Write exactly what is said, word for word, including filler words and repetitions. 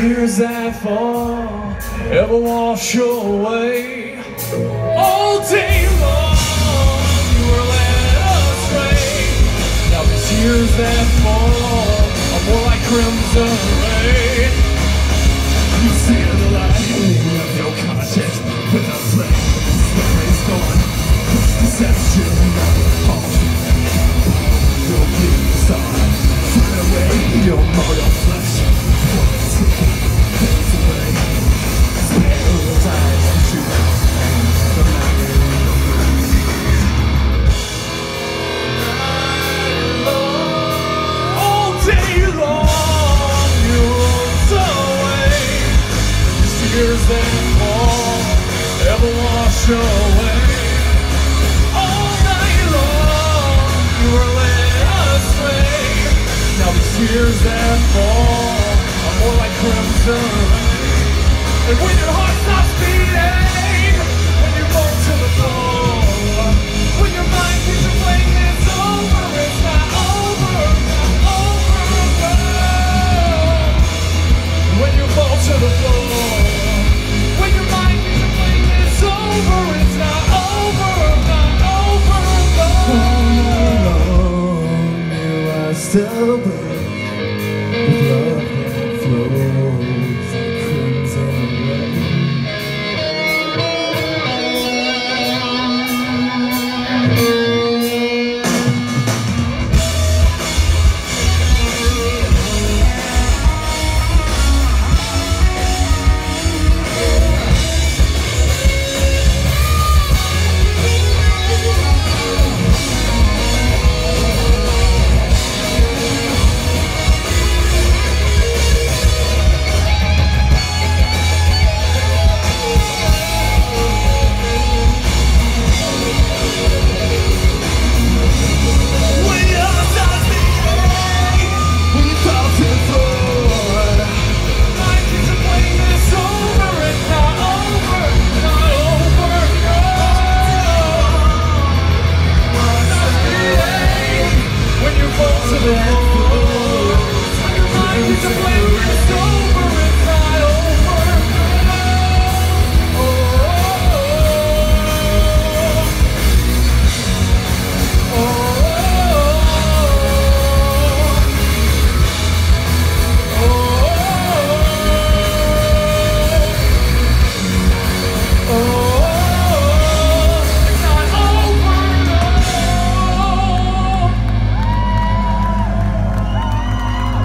tears that fall ever wash away. All day long you were led astray. Now the tears that fall are more like crimson rain. You see the light of your conscience with a flame. The memory's gone. Deception of all. Your bleeding star. Find away your mortal flesh. Fades away. Spare the time to the night. All day long you walked away. Tears that fall ever wash away. All night long you were led astray. Now the tears that fall are more like crimson rain. And when your heart stops beating, when you fall to the floor, when your mind thinks you're playing it's over, it's not over, not over, no. When you fall to the floor, when your mind thinks you're playing it's over, it's not over, not over, no. All alone you are still breathing.